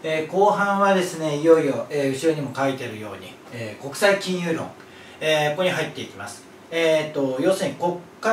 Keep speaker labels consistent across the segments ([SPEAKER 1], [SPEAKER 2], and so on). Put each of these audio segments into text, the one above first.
[SPEAKER 1] 後半はですね、いよいよ、後ろにも書いてあるように、国際金融論、ここに入っていきます。要するにここから、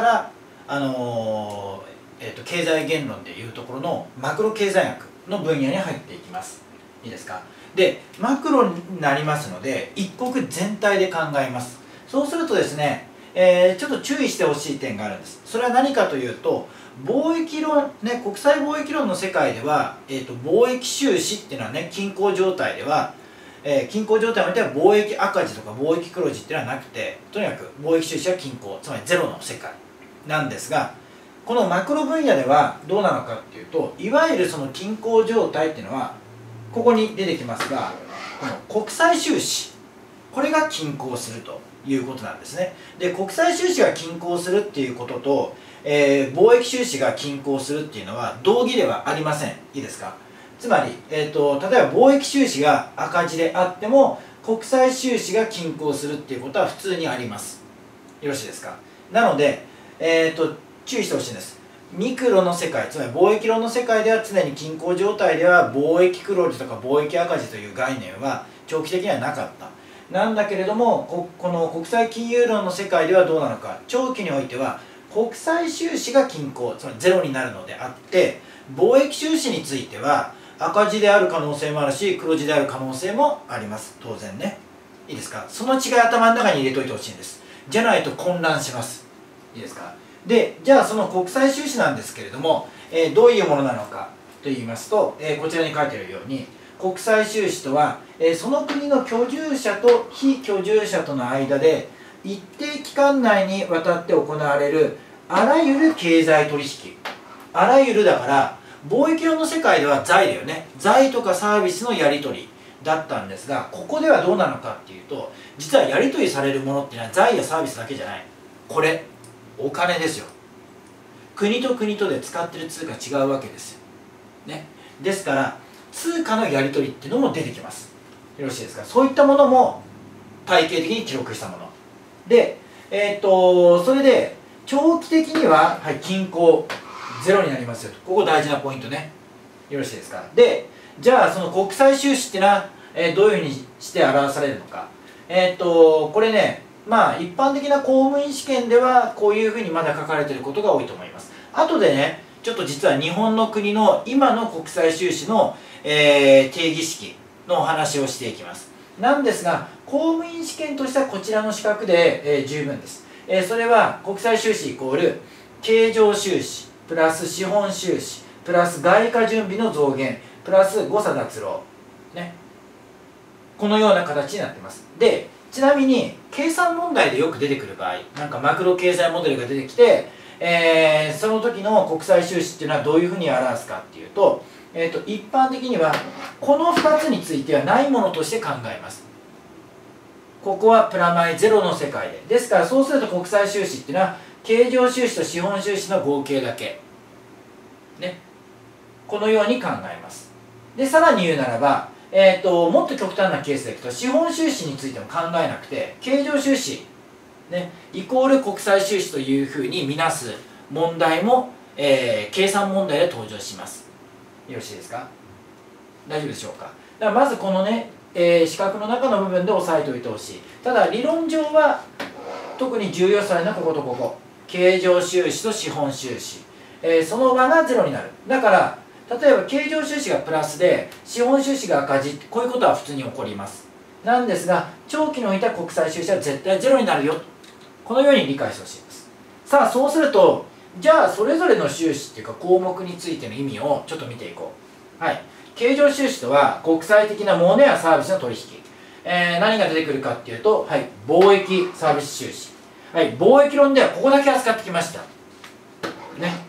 [SPEAKER 1] 経済言論でいうところのマクロ経済学の分野に入っていきます。いいですか。で、マクロになりますので、一国全体で考えます。そうするとですね、ちょっと注意してほしい点があるんです。それは何かというと、貿易論、ね、国際貿易論の世界では、貿易収支っていうのはね、均衡状態では、均衡状態においては貿易赤字とか貿易黒字っていうのはなくて、とにかく貿易収支は均衡、つまりゼロの世界なんですが、このマクロ分野ではどうなのかっていうと、いわゆるその均衡状態っていうのはここに出てきますが、この国際収支、これが均衡するということなんですね。で、国際収支が均衡するっていうことと、貿易収支が均衡するっていうのは同義ではありません。いいですか。つまり、例えば貿易収支が赤字であっても国際収支が均衡するっていうことは普通にあります。よろしいですか。なので、注意してほしいんです。ミクロの世界、つまり貿易論の世界では常に均衡状態では貿易黒字とか貿易赤字という概念は長期的にはなかった。なんだけれども、この国際金融論の世界ではどうなのか。長期においては国際収支が均衡、つまりゼロになるのであって、貿易収支については赤字である可能性もあるし、黒字である可能性もあります。当然ね。いいですか。その違い頭の中に入れといてほしいんです。じゃないと混乱します。いいですか。で、じゃあその国際収支なんですけれども、どういうものなのかと言いますと、こちらに書いてあるように、国際収支とは、その国の居住者と非居住者との間で一定期間内にわたって行われるあらゆる経済取引。あらゆるだから貿易論の世界では財だよね。財とかサービスのやり取りだったんですが、ここではどうなのかっていうと、実はやり取りされるものっていうのは財やサービスだけじゃない。これお金ですよ。国と国とで使ってる通貨違うわけですよ、ね、ですから通貨のやり取りっていうのも出てきます。よろしいですか。そういったものも体系的に記録したもので、それで長期的には、はい、均衡ゼロになりますよと。ここ大事なポイントね。よろしいですか。で、じゃあその国際収支っていうのは、どういうふうにして表されるのか。これね、まあ一般的な公務員試験ではこういうふうにまだ書かれていることが多いと思います。後でね、ちょっと実は日本の国の今の国際収支の、定義式のお話をしていきます。なんですが、公務員試験としてはこちらの資格で、十分です。それは国際収支イコール経常収支プラス資本収支プラス外貨準備の増減プラス誤差脱漏、ね、このような形になっています。で、ちなみに計算問題でよく出てくる場合、なんかマクロ経済モデルが出てきて、その時の国際収支っていうのはどういうふうに表すかっていうと、一般的にはこの2つについてはないものとして考えます。ここはプラマイゼロの世界で。ですからそうすると国際収支っていうのは経常収支と資本収支の合計だけ、ね、このように考えます。で、さらに言うならば、もっと極端なケースでいくと資本収支についても考えなくて経常収支、ね、イコール国際収支というふうに見なす問題も、計算問題で登場します。よろしいですか。大丈夫でしょうか。だからまずこのね、四角の中の部分で押さえておいてほしい。ただ理論上は特に重要されるのはこことここ、経常収支と資本収支、その和がゼロになる。だから例えば経常収支がプラスで資本収支が赤字、こういうことは普通に起こります。なんですが長期においては国際収支は絶対ゼロになるよ、このように理解してほしいです。さあそうすると、じゃあそれぞれの収支っていうか項目についての意味をちょっと見ていこう。はい、経常収支とは国際的な物やサービスの取引、何が出てくるかっていうと、はい、貿易サービス収支、はい、貿易論ではここだけ扱ってきましたね。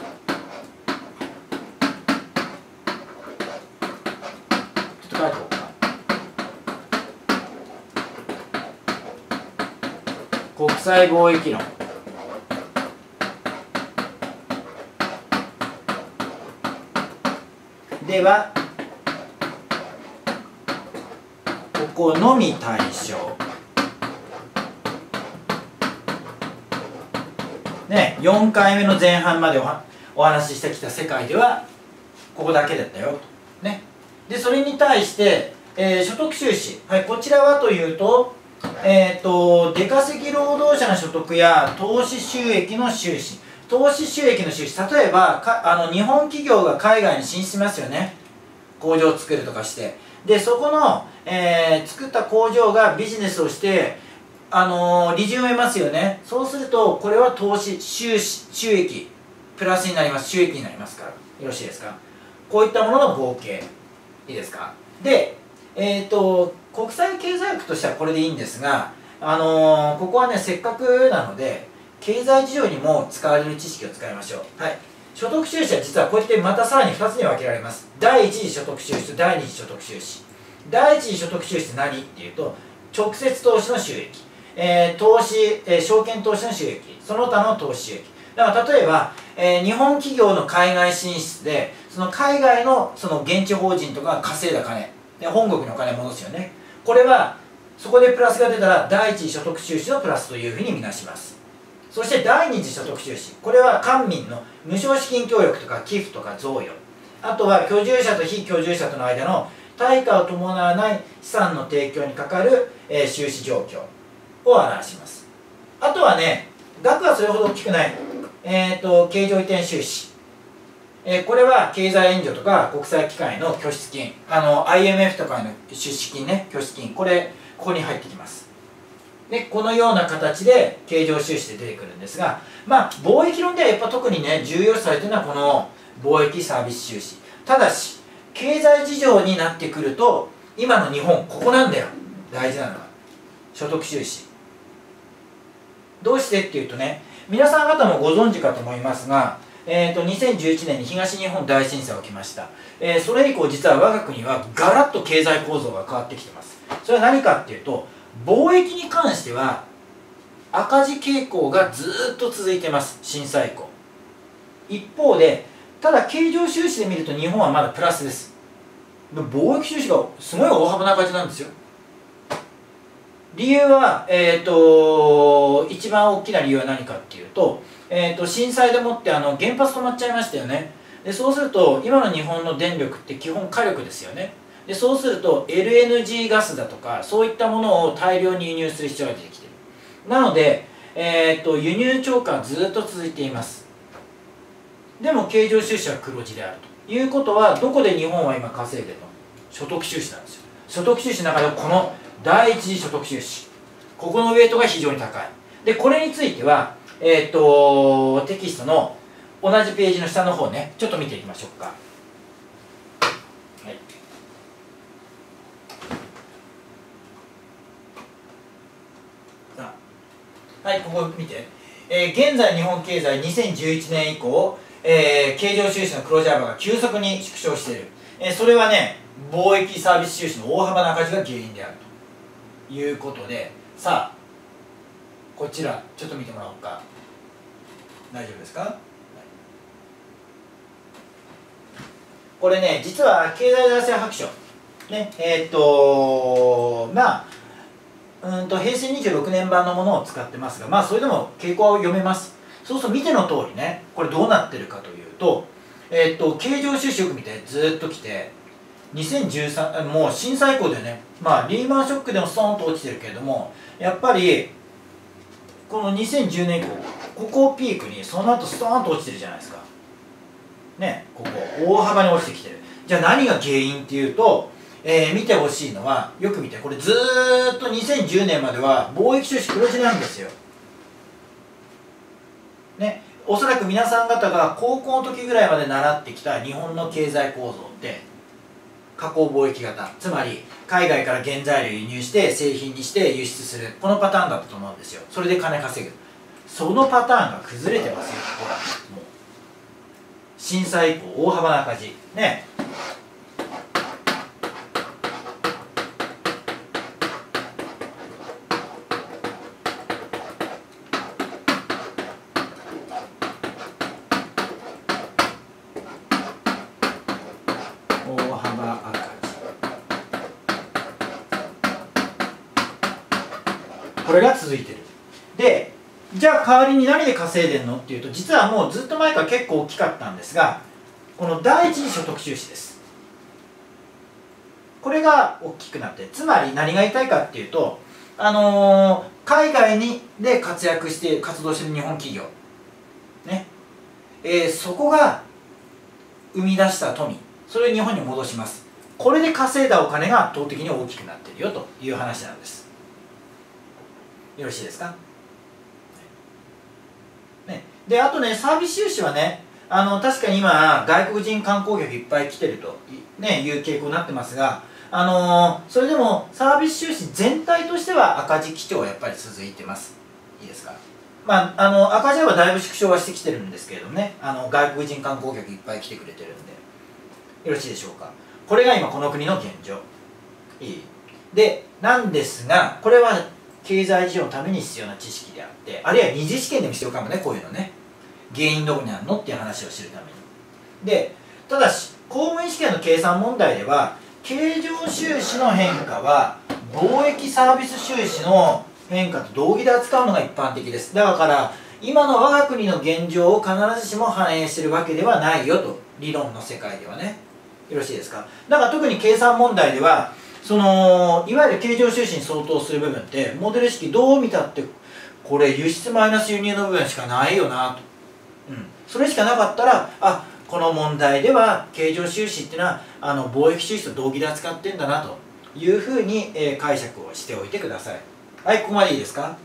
[SPEAKER 1] ちょっと書いておこうか。国際貿易論ではここのみ対象ね、4回目の前半までお話ししてきた世界ではここだけだったよ、ね、 でそれに対して、所得収支、はい、こちらはというと、出稼ぎ労働者の所得や投資収益の収支、投資収益の収支、例えば日本企業が海外に進出しますよね、工場を作るとかして、でそこの、作った工場がビジネスをして、利潤を得ますよね。そうするとこれは投資収益プラスになります、収益になりますから、よろしいですか。こういったものの合計、いいですか。で国際経済学としてはこれでいいんですが、ここはねせっかくなので経済事情にも使われる知識を使いましょう。はい、所得収支は実はこうやってまたさらに2つに分けられます。第一次所得収支と第二次所得収支。第一次所得収支って何っていうと、直接投資の収益、証券投資の収益、その他の投資収益。だから例えば、日本企業の海外進出でその海外のその現地法人とかが稼いだ金で本国のお金を戻すよね。これはそこでプラスが出たら第一次所得収支のプラスというふうに見なします。そして第二次所得収支、これは官民の無償資金協力とか寄付とか贈与、あとは居住者と非居住者との間の対価を伴わない資産の提供にかかる、収支状況を表します。あとはね、額はそれほど大きくない、経常移転収支、これは経済援助とか国際機関への拠出金、IMF とかへの出資金ね、拠出金、ここに入ってきます。でこのような形で経常収支で出てくるんですが、まあ貿易論ではやっぱ特にね重要視されているのはこの貿易サービス収支。ただし経済事情になってくると今の日本ここなんだよ、大事なのは所得収支。どうしてっていうとね、皆さん方もご存知かと思いますが、2011年に東日本大震災が起きました。それ以降実は我が国はガラッと経済構造が変わってきてます。それは何かっていうと、貿易に関しては赤字傾向がずっと続いてます、震災以降。一方でただ経常収支で見ると日本はまだプラスです。貿易収支がすごい大幅な赤字なんですよ。理由は、一番大きな理由は何かっていうと、震災でもって原発止まっちゃいましたよね。でそうすると今の日本の電力って基本火力ですよね。でそうすると LNG ガスだとかそういったものを大量に輸入する必要が出てきている。なので、輸入超過はずっと続いています。でも経常収支は黒字であるということは、どこで日本は今稼いでるの？所得収支なんですよ。所得収支の中でこの第一次所得収支、ここのウェイトが非常に高い。でこれについては、テキストの同じページの下の方ね、ちょっと見ていきましょうか。はい、ここ見て、現在日本経済2011年以降、経常収支の黒字幅が急速に縮小している、それはね貿易サービス収支の大幅な赤字が原因であるということで、さあこちらちょっと見てもらおうか。大丈夫ですか？はい、これね実は経済財政白書ね、平成26年版のものを使ってますが、まあそれでも傾向は読めます。そうすると見ての通りね、これどうなってるかというと、経常収支よく見てずっときて、2013もう震災以降でね、まあリーマンショックでもストーンと落ちてるけれども、やっぱりこの2010年以降ここをピークにその後ストーンと落ちてるじゃないですかね。ここ大幅に落ちてきてる。じゃあ何が原因っていうと、見てほしいのは、よく見て、これずーっと2010年までは貿易収支黒字なんですよ。ね、おそらく皆さん方が高校の時ぐらいまで習ってきた日本の経済構造って加工貿易型、つまり海外から原材料輸入して製品にして輸出する、このパターンだったと思うんですよ。それで金稼ぐ、そのパターンが崩れてますよ。ほらもう震災以降大幅な赤字ね。これが続いてる。でじゃあ代わりに何で稼いでんのっていうと、実はもうずっと前から結構大きかったんですが、この第一次所得収支です。 これが大きくなって、つまり何が言いたいかっていうと、海外で活動している日本企業ね、そこが生み出した富、それを日本に戻します。これで稼いだお金が圧倒的に大きくなっているよという話なんです。よろしいですか、ね、であとね、サービス収支はね、確かに今外国人観光客いっぱい来てると、ね、いう傾向になってますが、それでもサービス収支全体としては赤字基調はやっぱり続いてます。いいですか。赤字はだいぶ縮小はしてきてるんですけれどもね、外国人観光客いっぱい来てくれてるんで、よろしいでしょうか。これが今この国の現状。いいでなんですが、これは経済事業のために必要な知識であって、あるいは二次試験でも必要かもね、こういうのね。原因どこにあるのっていう話を知るために。でただし公務員試験の計算問題では、経常収支の変化は貿易サービス収支の変化と同義で扱うのが一般的です。だから今の我が国の現状を必ずしも反映しているわけではないよと、理論の世界ではね。よろしいですか。だから特に計算問題では、いわゆる経常収支に相当する部分ってモデル式どう見たってこれ輸出マイナス輸入の部分しかないよなと、それしかなかったら、この問題では経常収支っていうのは貿易収支と同義で扱ってんだなというふうに、解釈をしておいてください。はい、ここまでいいですか。